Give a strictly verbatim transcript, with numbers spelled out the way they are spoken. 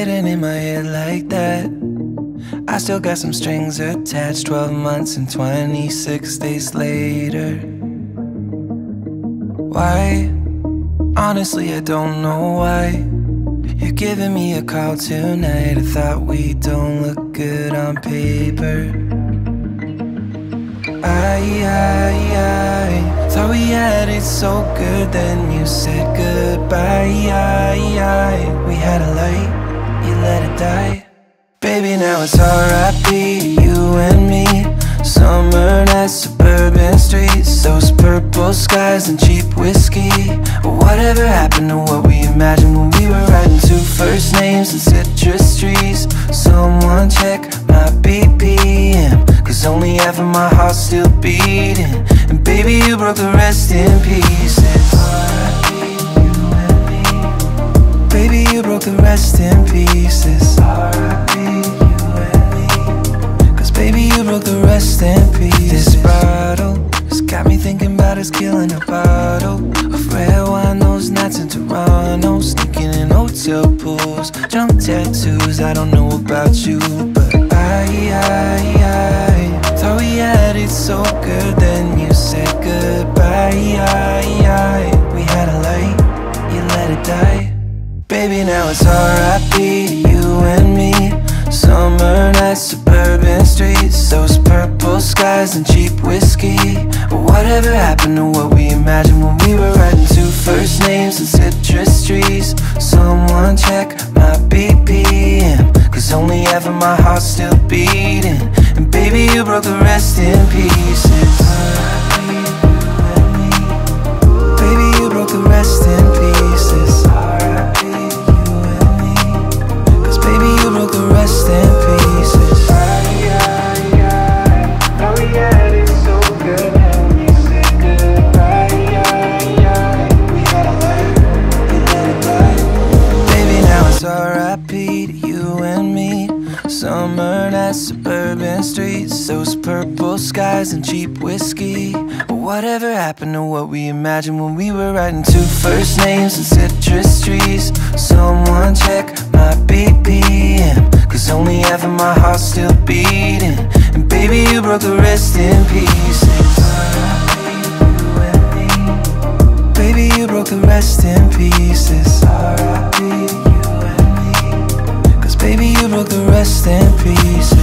getting in my head like that. I still got some strings attached. Twelve months and twenty-six days later. Why? Honestly, I don't know why. You're giving me a call tonight. I thought we don't look good on paper. I, I, I thought we had it so good, then you said goodbye. I, I, we had a light, you let it die. Baby, now it's R I P, you and me. Summer nights, suburban streets, those purple skies and cheap whiskey. Whatever happened to what we imagined when we were writing two first names and citrus trees? Someone check my B P M, cause only half of my heart's still beating. And baby, you broke the rest in pieces. R I P, you and me. Baby, you broke the rest in pieces. R I P, you and me. Cause baby, you broke the rest in pieces. This bottle has got me thinking about us killing a bottle of red wine those nights in Toronto, sneaking in hotel pools, junk tattoos. I don't know about you, but I, I, I thought we had it so good, then you said goodbye. I, I, we had a light, you let it die. Baby, now it's R I P, you and me. Summer nights, suburban streets, those purple skies and cheap whiskey. Whatever happened to what we imagined when we were writing two first names and citrus trees? Someone check my B P M, cause only half of my heart's still beating. And baby, you broke the rest in pieces. Baby, you broke the rest in pieces. R I P, you and me. Cause baby, you broke the rest in pieces. I, I, I thought we had it so good, and you said goodbye. I, I, we had a light, we let it die. Baby, now it's R I P to you and me. Summer nights, suburban streets, those purple skies and cheap whiskey. Whatever happened to what we imagined when we were writing two first names and citrus trees? Someone check my B P M, cause only half of my heart's still beating. And baby, you broke the rest in pieces. Baby, you broke the rest in pieces. R I P, you and me. Cause baby, you broke the rest in pieces.